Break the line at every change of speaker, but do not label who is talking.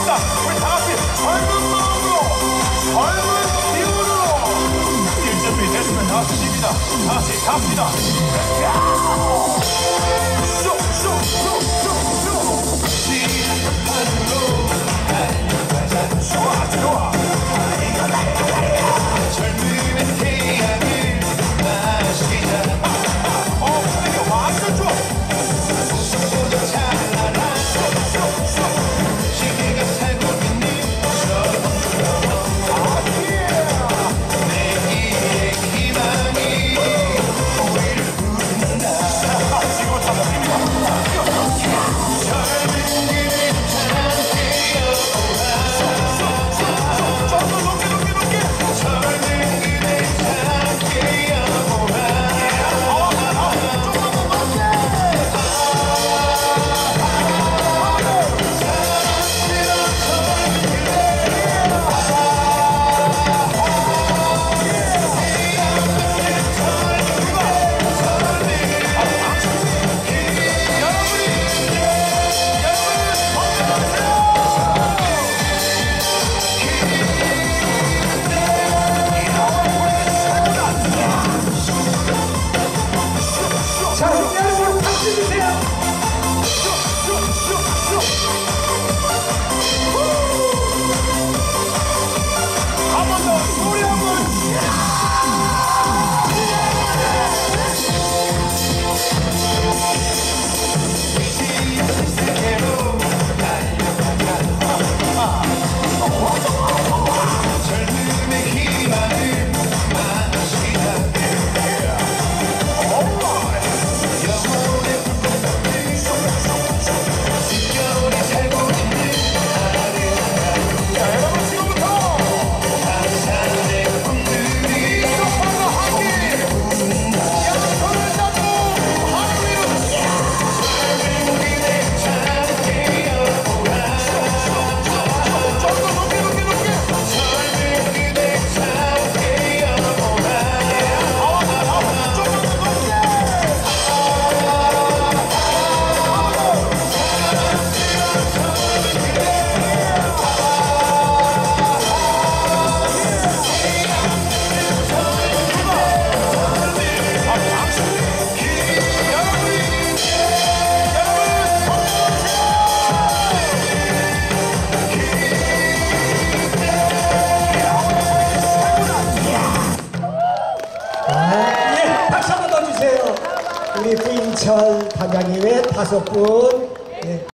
좋습니다. 우리 다 같이 젊은 마음으로, 젊은 기운으로 1준비 됐으면 다 같이입니다. 다 같이 갑시다. 좋아, 좋아. 젊음의 태양을 마시자. 이거 완전 좋아. 소소보다 찬란한 시계가 살고 있는 내일의 희망이 우리를 부른다. 지금 잡았습니다. 젊은 그대
우리 부인철 단장님의 5분